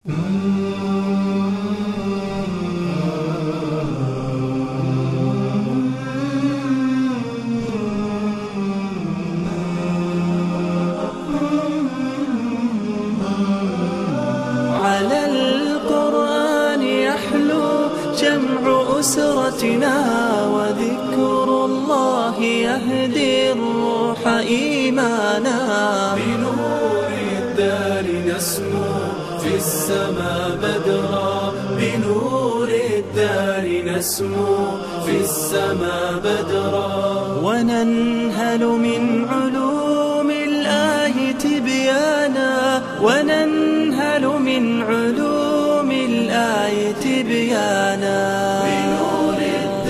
على القرآن يحلو جمع أسرتنا، وذكر الله يهدي الروح إيمانا. بنور الدار نسمو في السماء بدرا، بنور الدار نسمو في السماء بدرا. وننهل من علوم الله تبيانا، وننهل من علوم الآية تبيانا. بنور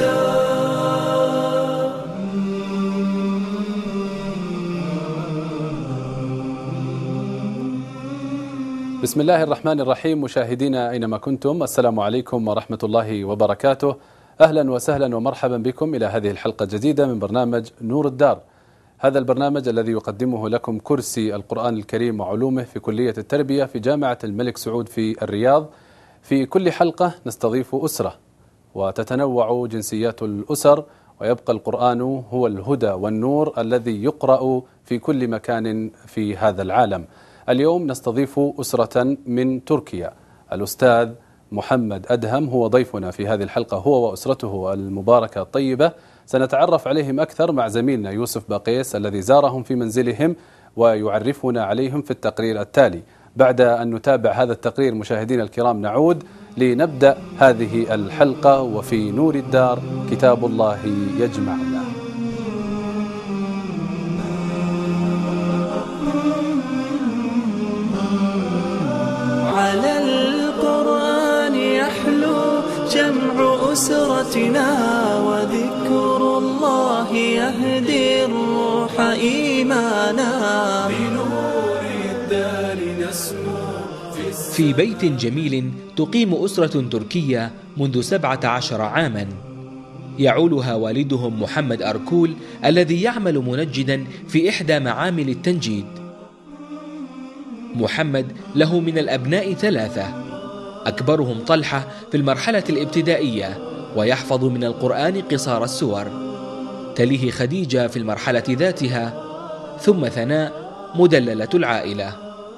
الدار. بسم الله الرحمن الرحيم. مشاهدينا أينما كنتم، السلام عليكم ورحمة الله وبركاته. أهلا وسهلا ومرحبا بكم إلى هذه الحلقة الجديدة من برنامج نور الدار. هذا البرنامج الذي يقدمه لكم كرسي القرآن الكريم وعلومه في كلية التربية في جامعة الملك سعود في الرياض. في كل حلقة نستضيف أسرة وتتنوع جنسيات الأسر، ويبقى القرآن هو الهدى والنور الذي يقرأ في كل مكان في هذا العالم. اليوم نستضيف أسرة من تركيا. الأستاذ محمد أدهم هو ضيفنا في هذه الحلقة، هو وأسرته المباركة الطيبة. سنتعرف عليهم أكثر مع زميلنا يوسف باقيس الذي زارهم في منزلهم ويعرفنا عليهم في التقرير التالي. بعد أن نتابع هذا التقرير مشاهدينا الكرام نعود لنبدأ هذه الحلقة. وفي نور الدار كتاب الله يجمعنا. على القرآن يحلو جمع أسرتنا، وذكر الله يهدي الروح إيمانا. بنور الدار نسمو في بيت جميل تقيم أسرة تركية منذ 17 عاما، يعولها والدهم محمد أركول الذي يعمل منجدا في إحدى معامل التنجيد. محمد له من الأبناء 3، أكبرهم طلحة في المرحلة الابتدائية ويحفظ من القرآن قصار السور، تليه خديجة في المرحلة ذاتها، ثم ثناء مدللة العائلة.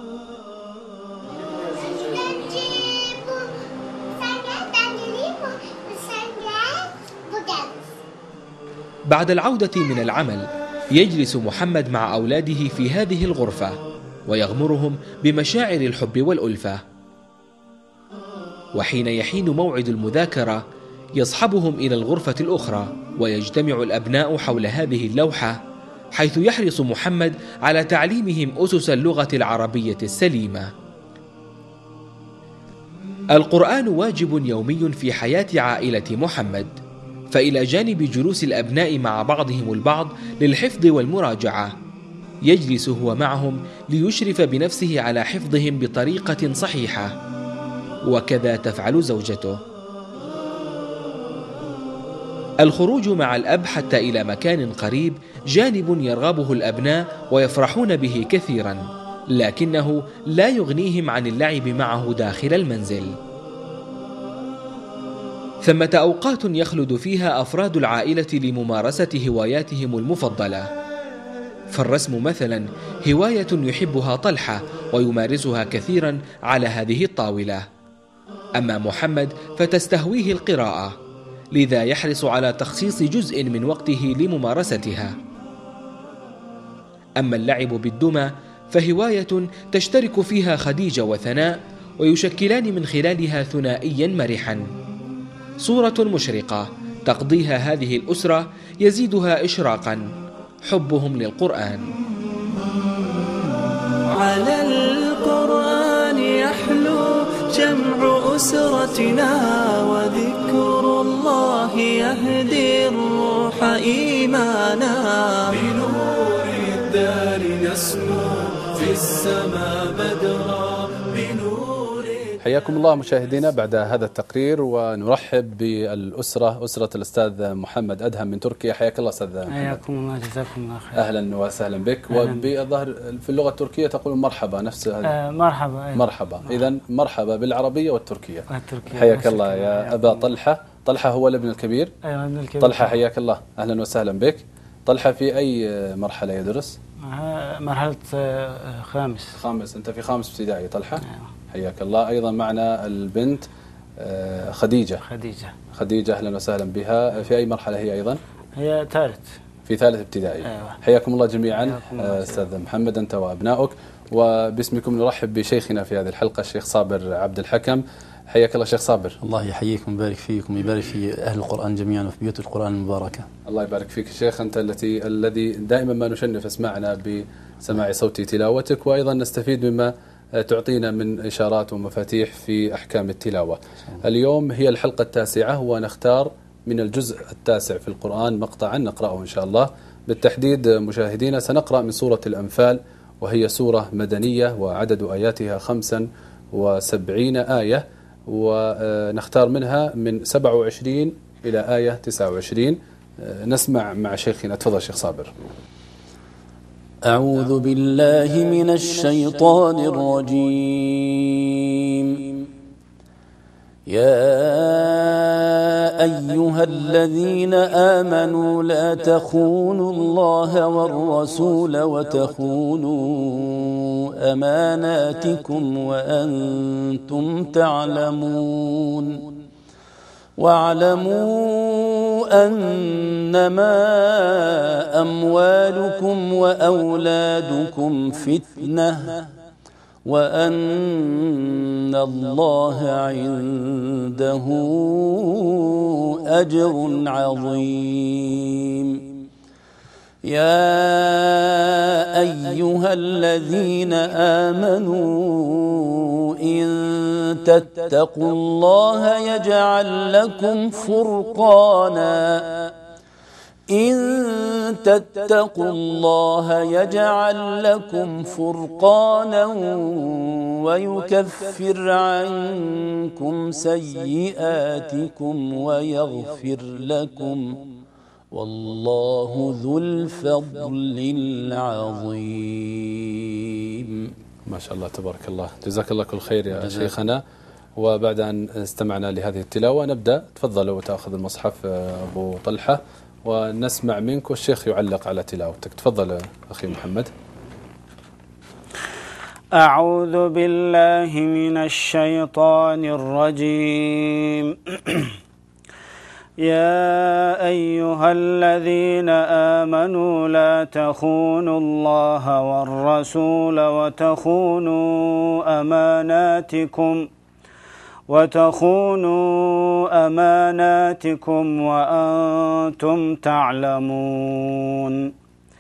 بعد العودة من العمل يجلس محمد مع أولاده في هذه الغرفة ويغمرهم بمشاعر الحب والألفة، وحين يحين موعد المذاكرة يصحبهم إلى الغرفة الأخرى ويجتمع الأبناء حول هذه اللوحة، حيث يحرص محمد على تعليمهم أسس اللغة العربية السليمة. القرآن واجب يومي في حياة عائلة محمد، فإلى جانب جلوس الأبناء مع بعضهم البعض للحفظ والمراجعة، يجلس هو معهم ليشرف بنفسه على حفظهم بطريقة صحيحة، وكذا تفعل زوجته. الخروج مع الأب حتى إلى مكان قريب جانب يرغبه الأبناء ويفرحون به كثيرا، لكنه لا يغنيهم عن اللعب معه داخل المنزل. ثمة أوقات يخلد فيها أفراد العائلة لممارسة هواياتهم المفضلة، فالرسم مثلا هواية يحبها طلحة ويمارسها كثيرا على هذه الطاولة. أما محمد فتستهويه القراءة، لذا يحرص على تخصيص جزء من وقته لممارستها. أما اللعب بالدمى فهواية تشترك فيها خديجة وثناء، ويشكلان من خلالها ثنائيا مرحا. صورة مشرقة تقضيها هذه الأسرة يزيدها إشراقا حبهم للقرآن. على القرآن يحلو جمع أسرتنا، وذكر الله يهدي الروح إيمانا. بنور الدار نسمو في السماء بدرا، بنور الدار. حياكم الله مشاهدينا بعد هذا التقرير، ونرحب بالأسرة، أسرة الأستاذ محمد أدهم من تركيا. حياك الله أستاذ محمد. حياكم الله، جزاكم الله خير. أهلا وسهلا بك. وبالظاهر في اللغة التركية تقول مرحبا، نفس هذا. مرحبا. أيوة. مرحبا. إذا مرحبا بالعربية والتركية. حياك الله يا أبا طلحة. طلحة هو الابن الكبير. أيوة الابن الكبير. طلحة حياك الله، أهلا وسهلا بك. طلحة في أي مرحلة يدرس؟ مرحلة خامس. أنت في خامس ابتدائي طلحة. أيوة. حياك الله. أيضا معنا البنت خديجة. أهلا وسهلا بها. في أي مرحلة هي أيضا؟ هي في ثالث ابتدائي. أيوة. حياكم الله جميعا أستاذ محمد أنت وأبنائك، وباسمكم نرحب بشيخنا في هذه الحلقة الشيخ صابر عبد الحكم. حياك الله شيخ صابر. الله يحييكم ويبارك فيكم ويبارك في أهل القرآن جميعا وفي بيوت القرآن المباركة. الله يبارك فيك شيخ، أنت الذي دائما ما نشنف اسمعنا بسماع صوت تلاوتك، وأيضا نستفيد مما تعطينا من إشارات ومفاتيح في أحكام التلاوة. اليوم هي الحلقة 9، ونختار من الجزء 9 في القرآن مقطعا نقرأه إن شاء الله. بالتحديد مشاهدينا سنقرأ من سورة الأنفال، وهي سورة مدنية وعدد آياتها 75 آية، ونختار منها من 27 إلى آية 29. نسمع مع شيخنا. تفضل شيخ صابر. أعوذ بالله من الشيطان الرجيم. يا أيها الذين آمنوا لا تخونوا الله والرسول وتخونوا أماناتكم وأنتم تعلمون. واعلموا أنما أموالكم وأولادكم فتنة وأن الله عنده أجر عظيم. يا أيها الذين آمنوا إن تتقوا الله يجعل لكم فرقانا ويكفر عنكم سيئاتكم ويغفر لكم والله ذو الفضل العظيم. ما شاء الله تبارك الله، جزاك الله كل خير يا شيخنا. وبعد أن استمعنا لهذه التلاوة نبدأ. تفضل وتأخذ المصحف أبو طلحة ونسمع منك، والشيخ يعلق على تلاوتك. تفضل أخي محمد. أعوذ بالله من الشيطان الرجيم. يا أيها الذين آمنوا لا تخونوا الله والرسول وتخونوا أماناتكم وأنتم تعلمون.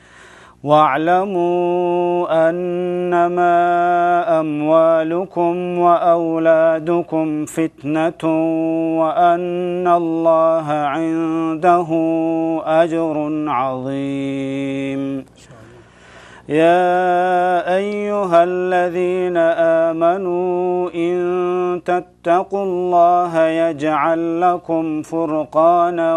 واعلموا أنما أموالكم وأولادكم فتنة وأن الله عنده أجر عظيم. يا أيها الذين آمنوا إن تتقوا الله يجعل لكم فرقانا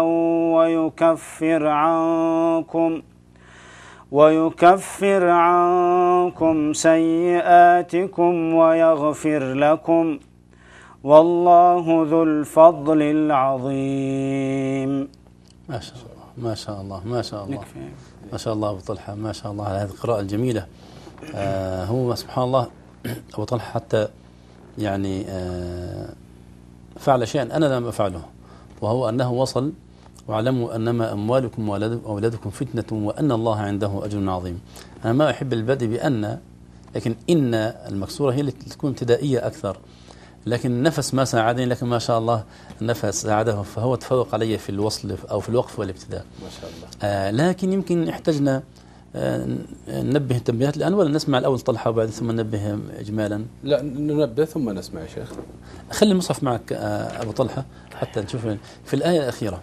ويكفر عنكم سيئاتكم ويغفر لكم والله ذو الفضل العظيم. ما شاء الله ما شاء الله ما شاء الله ما شاء الله أبو طلحة، ما شاء الله على هذه القراءة الجميلة. هو سبحان الله أبو طلحة حتى يعني فعل شيئا أنا لم أفعله، وهو أنه وصل واعلموا أنما أموالكم وأولادكم فتنة وأن الله عنده أجر عظيم. أنا ما أحب البدء بأن، لكن إن المكسورة هي اللي تكون ابتدائية أكثر، لكن النفس ما ساعدني، لكن ما شاء الله النفس ساعده، فهو تفوق علي في الوصل أو في الوقف والابتداء ما شاء الله. لكن يمكن احتجنا ننبه تنبيهات الآن، ولا نسمع الأول طلحة وبعد ثم ننبه إجمالا؟ لا ننبه ثم نسمع يا شيخ. خلي المصحف معك أبو طلحة حتى نشوف في الآية الأخيرة.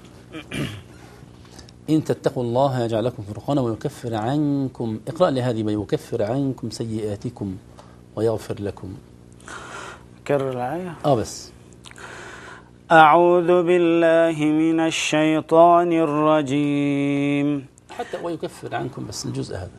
إن تتقوا الله يجعل لكم فرقانا ويكفر عنكم، اقرأ لي هذه: ويكفر عنكم سيئاتكم ويغفر لكم. كرر الآية. بس. أعوذ بالله من الشيطان الرجيم. حتى ويكفر عنكم بس الجزء هذا.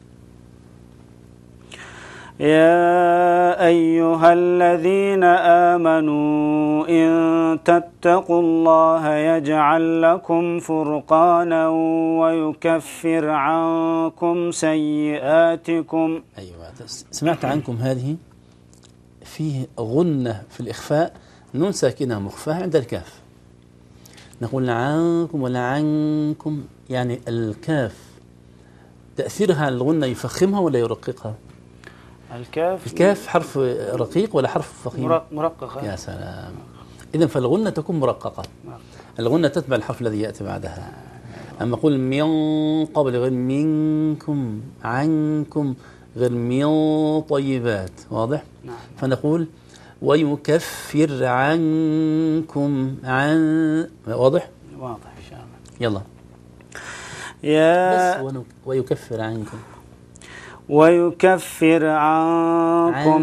يا أيها الذين آمنوا إن تتقوا الله يجعل لكم فرقانا ويكفر عنكم سيئاتكم. أيوة، سمعت عنكم هذه فيه غنة في الإخفاء، نون ساكنة مخفاة عند الكاف. نقول عنكم ولا عنكم، يعني الكاف تأثيرها الغنة يفخمها ولا يرققها؟ الكاف حرف رقيق ولا حرف فخيم؟ مرققة. يا سلام. إذن فالغنة تكون مرققة، الغنة تتبع الحرف الذي يأتي بعدها. أما أقول من قبل غير منكم، عنكم غير من طيبات، واضح؟ نعم. فنقول ويكفر عنكم واضح؟ واضح إن شاء الله. يلا بس ويكفر عنكم، ويكفر عنكم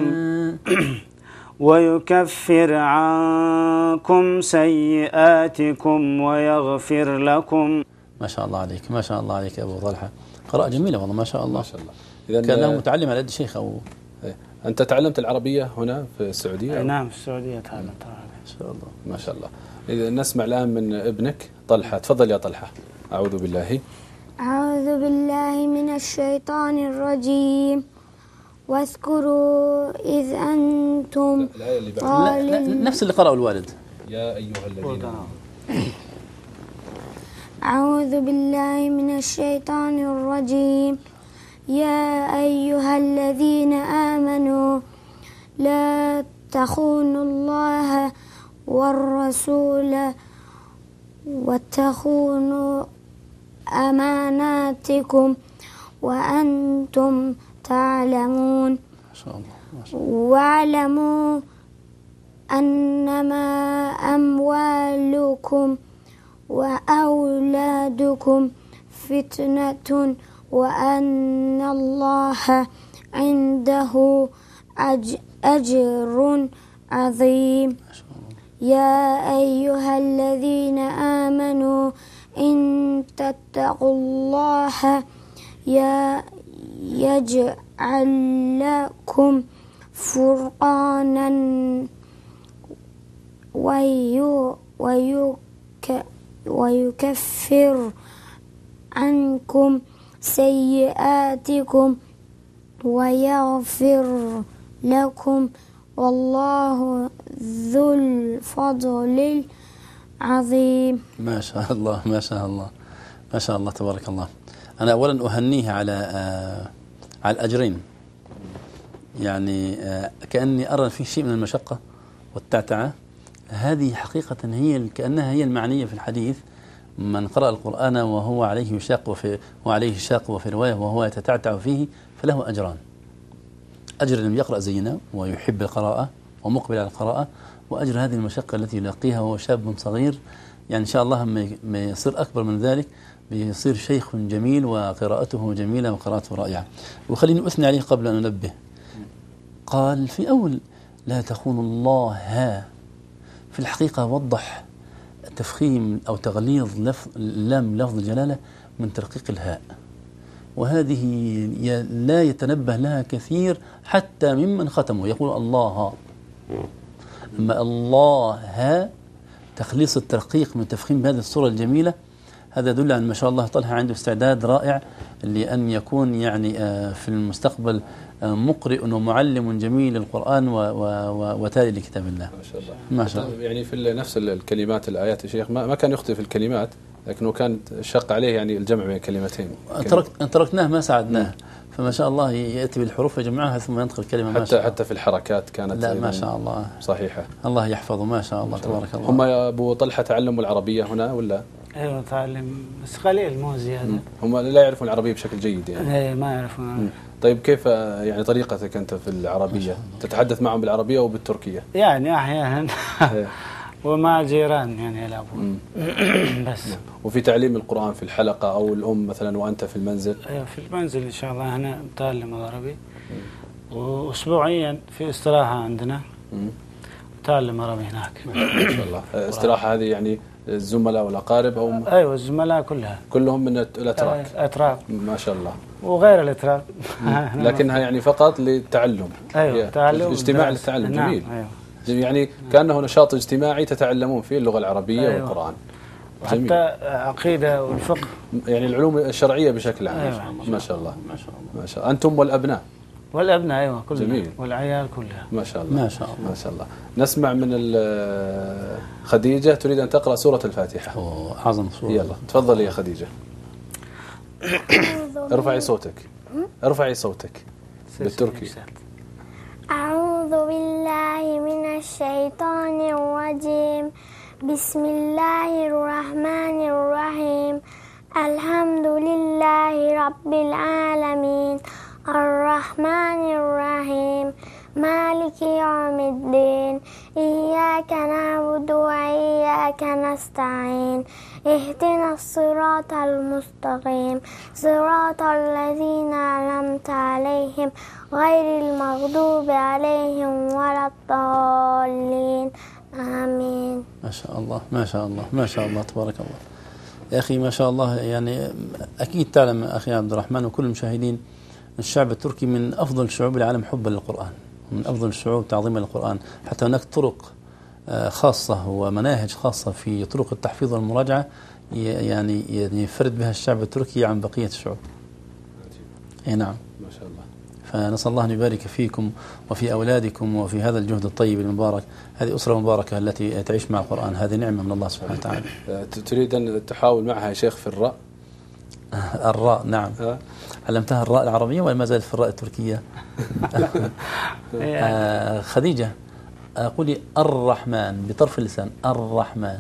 ويكفر عنكم سيئاتكم ويغفر لكم. ما شاء الله عليك، ما شاء الله عليك يا أبو طلحة، قراءة جميلة والله، ما شاء الله. ما شاء الله. إذا كان له متعلم على يد الشيخ أو أنت تعلمت العربية هنا في السعودية؟ نعم، في السعودية تعلمت العربية. ما شاء الله، ما شاء الله. إذا نسمع الآن من ابنك طلحة، تفضل يا طلحة. أعوذ بالله من الشيطان الرجيم. واذكروا إذ أنتم الآية اللي بعد نفس اللي قرأه الوالد. يا أيها الذين أعوذ بالله من الشيطان الرجيم. يا أيها الذين آمنوا لا تخونوا الله والرسول وتخونوا أماناتكم وأنتم تعلمون. ما شاء الله. واعلموا أنما أموالكم وأولادكم فتنة وأن الله عنده أجر عظيم. يا أيها الذين آمنوا إن تتقوا الله يجعل لكم فرقانا ويكفر عنكم سيئاتكم ويغفر لكم والله ذو الفضل العظيم. ما شاء الله، ما شاء الله، ما شاء الله، تبارك الله. أنا أولا أهنيه على الأجرين، يعني كأني أرى فيه شيء من المشقة والتعتعة. هذه حقيقة كأنها هي المعنية في الحديث: من قرأ القرآن وهو عليه شاق وفي رواية وهو يتتعتع فيه فله أجران: أجر لم يقرأ زينا ويحب القراءة ومقبل على القراءة، وأجر هذه المشقة التي يلاقيها وهو شاب صغير. يعني إن شاء الله ما يصير أكبر من ذلك بيصير شيخ جميل وقراءته جميلة وقراءته رائعة. وخليني أثني عليه قبل أن أنبه. قال في أول لا تخونوا الله، في الحقيقة وضح تفخيم أو تغليظ اللام لفظ الجلالة من ترقيق الهاء، وهذه لا يتنبه لها كثير حتى ممن ختموا، يقول الله، أما الله تخليص الترقيق من تفخيم بهذه الصورة الجميلة. هذا يدل على ما شاء الله طلحة عنده استعداد رائع لأن يكون يعني في المستقبل مقرئ ومعلم جميل للقرآن وتالي لكتاب الله. ما شاء الله، ما شاء الله. يعني في نفس الكلمات الآيات يا شيخ ما كان يخطئ في الكلمات، لكنه كان شق عليه يعني الجمع بين كلمتين. تركناه ما ساعدناه، فما شاء الله يأتي بالحروف يجمعها ثم ينطق الكلمة. حتى في الحركات كانت لا ما شاء الله صحيحة. الله يحفظه، ما شاء الله، تبارك الله. هم يا أبو طلحة تعلموا العربية هنا ولا؟ ايوه تعلم بس قليل مو زيادة. هم لا يعرفون العربية بشكل جيد يعني؟ ايه ما يعرفون. طيب كيف يعني طريقتك أنت في العربية؟ تتحدث معهم بالعربية وبالتركية؟ يعني أحيانا ومع جيران يعني يلعبون بس. وفي تعليم القرآن في الحلقة أو الأم مثلا وأنت في المنزل؟ ايوه في المنزل إن شاء الله هنا نتعلم العربي، وأسبوعيا في استراحة عندنا تعلم عربي هناك. ما شاء الله. استراحة هذه يعني الزملاء والأقارب أو أيوة الزملاء كلها كلهم من الأتراك؟ أتراك ما شاء الله. وغير الأتراك. لكنها يعني فقط للتعلم. أيوة تعلم اجتماع للتعلم. نعم. جميل. أيوة. يعني كأنه نشاط اجتماعي تتعلمون فيه اللغة العربية أيوة. والقرآن. وحتى عقيدة والفقه، يعني العلوم الشرعية بشكل عام. أيوة. ما شاء الله. ما شاء الله. ما شاء الله. أنتم والأبناء والأبناء أيوة كلها. جميل. والعيال كلها. ما شاء الله. ما شاء الله. ما شاء الله. نسمع من خديجة تريد أن تقرأ سورة الفاتحة. أعظم سورة. يلا تفضلي يا خديجة. ارفعي صوتك. ارفعي صوتك بالتركي. أعوذ بالله من الشيطان الرجيم. بسم الله الرحمن الرحيم. الحمد لله رب العالمين الرحمن الرحيم مالك يوم الدين إياك نعبد وإياك نستعين اهدنا الصراط المستقيم صراط الذين أنعمت عليهم غير المغضوب عليهم ولا الضالين آمين. ما شاء الله ما شاء الله ما شاء الله تبارك الله. يا أخي ما شاء الله، يعني أكيد تعلم أخي عبد الرحمن وكل المشاهدين الشعب التركي من أفضل شعوب العالم حبا للقرآن، من أفضل الشعوب تعظيما للقرآن، حتى هناك طرق خاصة ومناهج خاصة في طرق التحفيظ والمراجعة يعني يفرد بها الشعب التركي عن بقية الشعوب. أي نعم ما شاء الله. فنسأل الله أن يبارك فيكم وفي أولادكم وفي هذا الجهد الطيب المبارك. هذه أسرة مباركة التي تعيش مع القرآن، هذه نعمة من الله سبحانه وتعالى. تريد أن تحاول معها يا شيخ في الراء؟ الراء نعم. علمتها الراء العربية ولا ما زالت في الراء التركية؟ خديجة قولي الرحمن بطرف اللسان. الرحمن.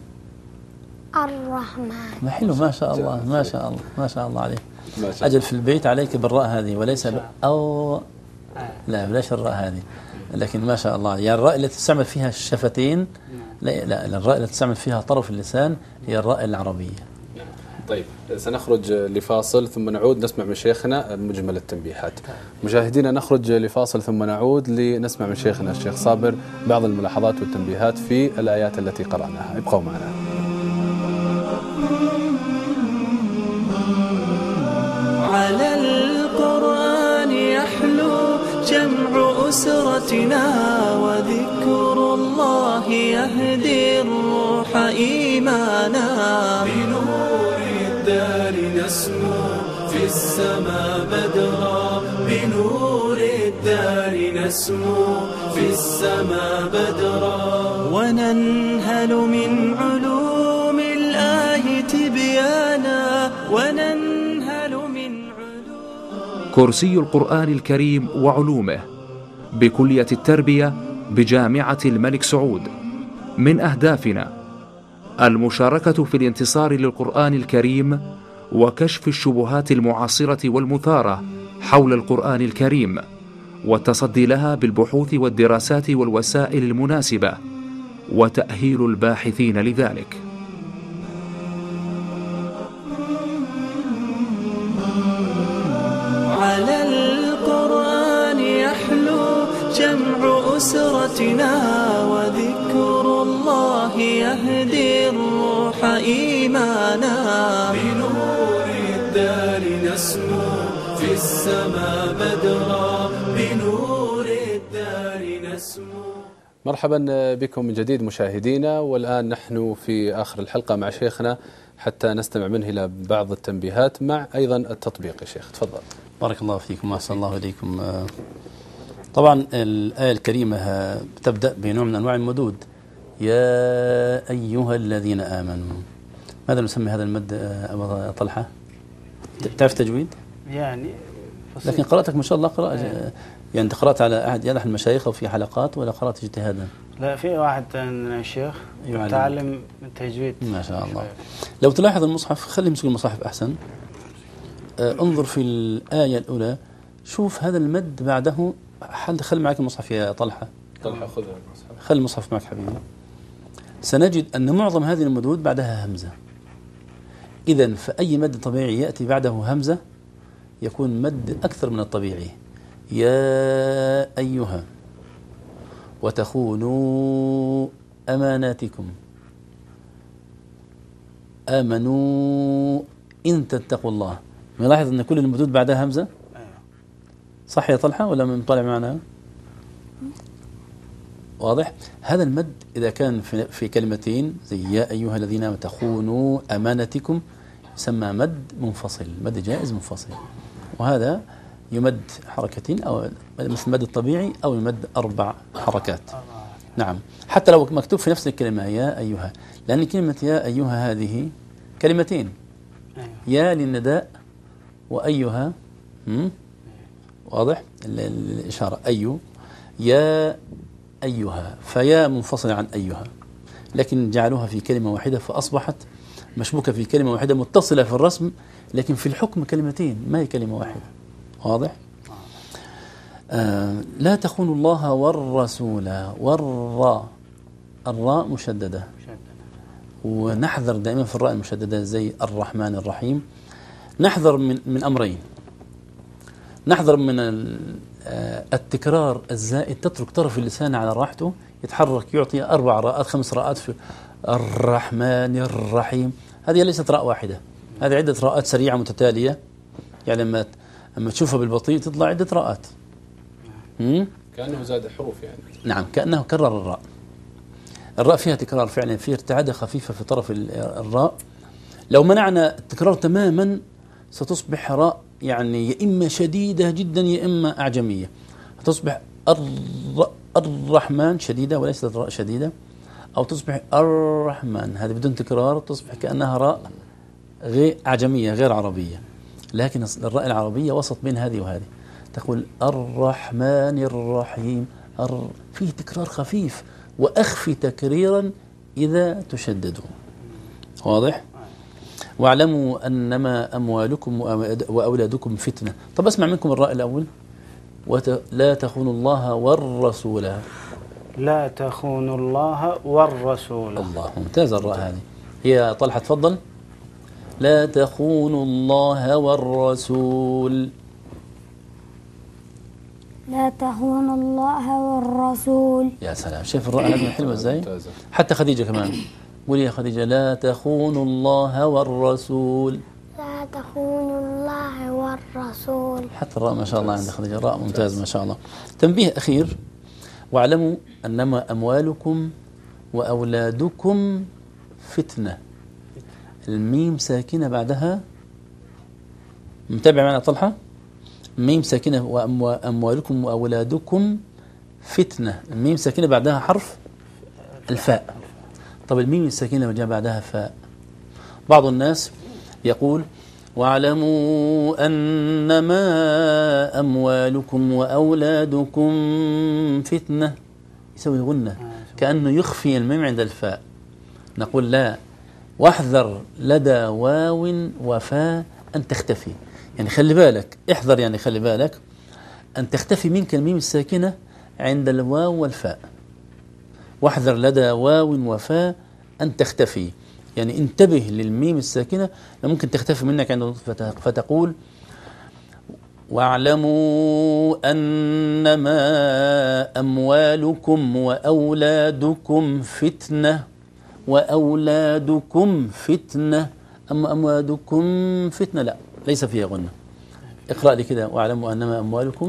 ما حلو ما شاء الله ما شاء الله ما شاء الله عليه. أجل في البيت عليك بالراء هذه وليس أو لا بلاش الراء هذه، لكن ما شاء الله يعني الراء التي تستعمل فيها الشفتين لا الراء التي تستعمل فيها طرف اللسان هي الراء العربية. طيب سنخرج لفاصل ثم نعود نسمع من شيخنا مجمل التنبيهات. مشاهدينا نخرج لفاصل ثم نعود لنسمع من شيخنا الشيخ صابر بعض الملاحظات والتنبيهات في الآيات التي قرأناها. ابقوا معنا. على القرآن يحلو جمع أسرتنا وذكر الله يهدي الروح إيمانا. بنور الدار نسمو في السماء بدرا. بنور الدار نسمو في السماء بدرا. وننهل من علوم الله تبيانا. كرسي القرآن الكريم وعلومه بكلية التربية بجامعة الملك سعود. من أهدافنا المشاركة في الانتصار للقرآن الكريم وكشف الشبهات المعاصرة والمثارة حول القرآن الكريم والتصدي لها بالبحوث والدراسات والوسائل المناسبة وتأهيل الباحثين لذلك. على القرآن يحلو جمع أسرتنا وذكر الله يهدي الروح إيمانا. بنور الدار نسمو في السماء بدرا. بنور الدار نسمو. مرحبا بكم من جديد مشاهدينا، والآن نحن في آخر الحلقة مع شيخنا حتى نستمع منه إلى بعض التنبيهات مع أيضا التطبيق. يا شيخ تفضل. بارك الله فيكم وأحسن الله إليكم. طبعا الآية الكريمة تبدأ بنوع من أنواع المدود. يا أيها الذين آمنوا. ماذا نسمي هذا المد أبا طلحة؟ تعرف تجويد؟ يعني لكن قراءتك ما شاء الله قراءة يعني أنت قرأت على أحد يدح المشايخ أو في حلقات ولا قرأت اجتهادا؟ لا في واحد من الشيخ يتعلم التجويد ما شاء الله. لو تلاحظ المصحف خلي مسك المصحف أحسن. انظر في الآية الأولى شوف هذا المد بعده. خل معك المصحف يا طلحة. طلحة خذ المصحف. خل المصحف معك حبيبي. سنجد أن معظم هذه المدود بعدها همزة. إذن فأي مد طبيعي يأتي بعده همزة يكون مد أكثر من الطبيعي. يا أيها. وتخونوا أماناتكم. آمنوا إن تتقوا الله. نلاحظ أن كل المدود بعدها همزة. صح يا طلحة ولا من طالع معنا؟ واضح؟ هذا المد إذا كان في كلمتين زي يا أيها الذين آمنوا تخونوا أمانتكم يسمى مد منفصل، مد جائز منفصل، وهذا يمد حركتين أو مثل المد الطبيعي أو يمد 4 حركات. نعم، حتى لو مكتوب في نفس الكلمة يا أيها، لأن كلمة يا أيها هذه كلمتين، يا للنداء وأيها واضح الإشارة أيو، يا أيها، فيا منفصل عن أيها، لكن جعلوها في كلمة واحدة فأصبحت مشبوكة في كلمة واحدة متصلة في الرسم، لكن في الحكم كلمتين ما هي كلمة واحدة. واضح؟ لا تخونوا الله والرسول. الراء مشددة، ونحذر دائما في الراء المشددة زي الرحمن الرحيم. نحذر من أمرين، نحذر من التكرار الزائد، تترك طرف اللسان على راحته يتحرك يعطي 4 راءات 5 راءات في الرحمن الرحيم، هذه ليست راء واحدة، هذه عدة راءات سريعة متتالية، يعني لما تشوفها بالبطيء تطلع عدة راءات. كأنه زاد حروف يعني. نعم، كأنه كرر الراء فيها تكرار فعلا، فيها ارتعادة خفيفة في طرف الراء. لو منعنا التكرار تماما ستصبح راء يعني يا إما شديدة جدا يا إما أعجمية، تصبح الرحمن شديدة وليست راء شديدة، أو تصبح الرحمن هذه بدون تكرار تصبح كأنها راء غير أعجمية غير عربية، لكن الراء العربية وسط بين هذه وهذه، تقول الرحمن الرحيم، فيه تكرار خفيف وأخفي تكريرا إذا تشددوا. واضح؟ واعلموا أنما أموالكم وأولادكم فتنة. طب أسمع منكم الراء الأول. لا تخونوا الله والرسول. لا تخونوا الله والرسول. الله، ممتاز الراء هذه. هي طلحة تفضل. لا تخونوا الله والرسول. لا تخونوا الله والرسول. يا سلام، شايف الراء هذه حلوة ازاي؟ حتى خديجة كمان، قولي يا خديجة لا تخونوا الله والرسول. لا تخونوا الله والرسول. حتى الراء ما شاء الله عند خديجة راء ممتاز ما شاء الله. تنبيه أخير، واعلموا أنما أموالكم وأولادكم فتنة. الميم ساكنة بعدها، متابع معنا طلحة؟ ميم ساكنة وأموالكم وأولادكم فتنة، الميم ساكنة بعدها حرف الفاء. طب الميم الساكنة وجاء بعدها فاء. بعض الناس يقول واعلموا أنما أموالكم وأولادكم فتنة، يسوي غنة كأنه يخفي الميم عند الفاء. نقول لا، واحذر لدى واو وفاء أن تختفي، يعني خلي بالك، احذر يعني خلي بالك أن تختفي منك الميم الساكنة عند الواو والفاء. واحذر لدى واو وفاء أن تختفي، يعني انتبه للميم الساكنة ممكن تختفي منك عند فتقول واعلموا أنما أموالكم وأولادكم فتنة. وأولادكم فتنة، أما أموالكم فتنة لا، ليس فيها غنة. اقرأ لي كده واعلموا أنما أموالكم.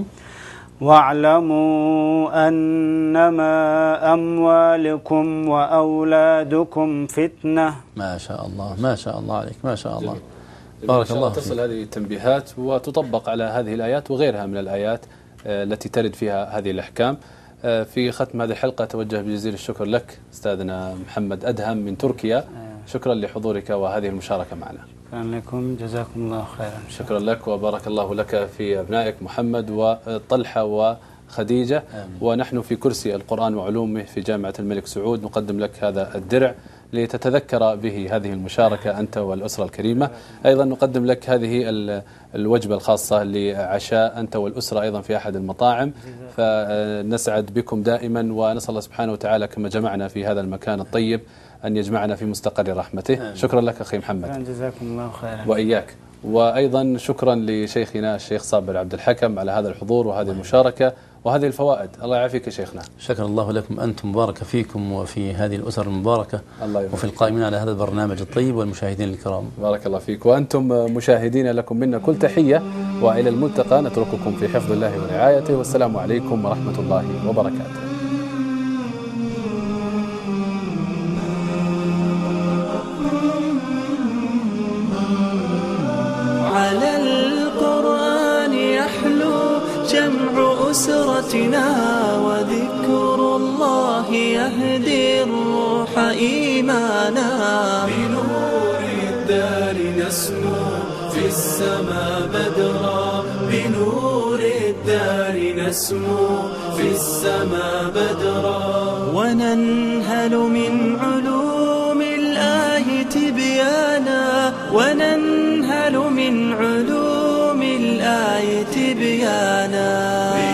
واعلموا أنما أموالكم وأولادكم فتنة. ما شاء الله، ما شاء الله عليك، ما شاء الله. بارك الله فيك. تصل هذه التنبيهات وتطبق على هذه الآيات وغيرها من الآيات التي ترد فيها هذه الأحكام. في ختم هذه الحلقة توجه بجزيل الشكر لك أستاذنا محمد أدهم من تركيا، شكرا لحضورك وهذه المشاركة معنا. شكرا لكم، جزاكم الله خيرا. شكرا لك وبارك الله لك في أبنائك محمد وطلحة وخديجة. ونحن في كرسي القرآن وعلومه في جامعة الملك سعود نقدم لك هذا الدرع لتتذكر به هذه المشاركة أنت والأسرة الكريمة. أيضا نقدم لك هذه الوجبة الخاصة لعشاء أنت والأسرة أيضا في أحد المطاعم، فنسعد بكم دائما، ونسأل الله سبحانه وتعالى كما جمعنا في هذا المكان الطيب أن يجمعنا في مستقر رحمته. شكرا لك أخي محمد. جزاكم الله خيرا. وإياك. وأيضا شكرا لشيخنا الشيخ صابر عبد الحكم على هذا الحضور وهذه المشاركة، وهذه الفوائد. الله يعافيك يا شيخنا. شكر الله لكم أنتم، مبارك فيكم وفي هذه الأسر المباركة، الله وفي القائمين على هذا البرنامج الطيب والمشاهدين الكرام. بارك الله فيك. وأنتم مشاهدين لكم منا كل تحية، وإلى الملتقى نترككم في حفظ الله ورعايته، والسلام عليكم ورحمة الله وبركاته. على القرآن يحلو جمع أسرتنا، وذكر الله يهدي الروح إيمانا. بنور الدار نسمو في السماء بدرا، بنور الدار نسمو في السماء بدرا، وننهل من علوم الآية تبيانا، وننهل من علوم الآية بيانا.